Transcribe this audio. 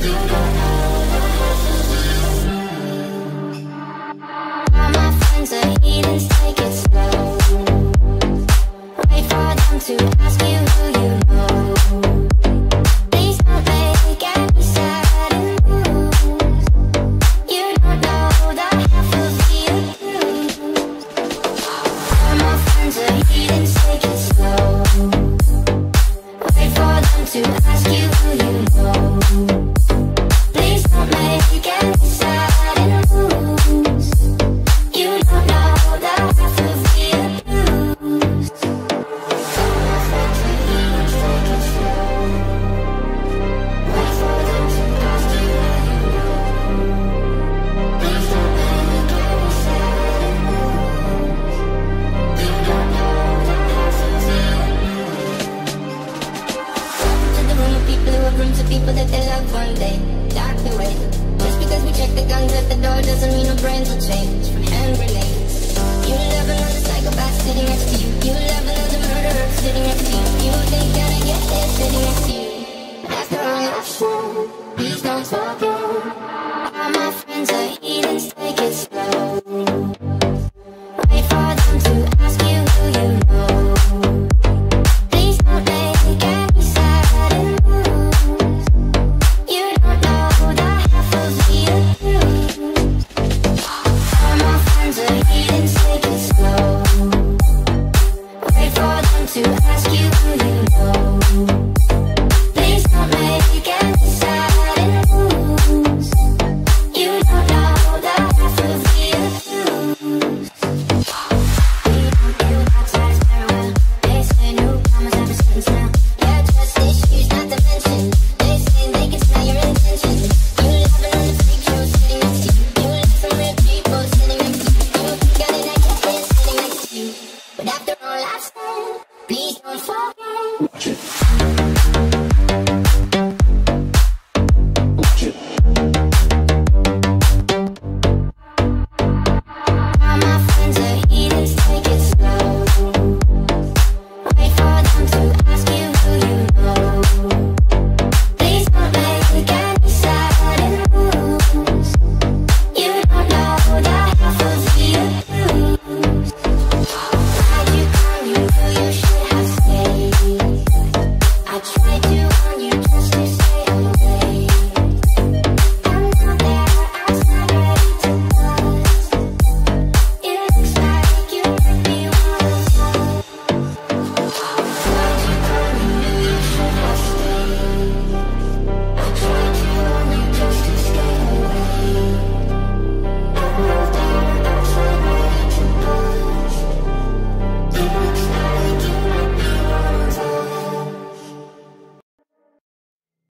All my friends are heathens, take it slow. Wait for them to ask you who you know. Please don't make any sudden moves. You don't know the half of the abuse. All my friends are heathens, take it slow. Wait for them to ask you who you know. Please don't make any sudden moves. You don't know the half of the abuse. All my friends are heathens, take it slow. Wait for them to ask you who you know. Please don't make any sudden moves. You don't know the half of the abuse. Welcome to the room of people who have rooms of people that they love one day. Dark the way. Just because we check the guns at the door doesn't mean our brains will change from hand grenades. You love another psychopath sitting next to you. You love another murderer sitting next to you. You think that I get there sitting next to you. But after all I've shown, please don't forget.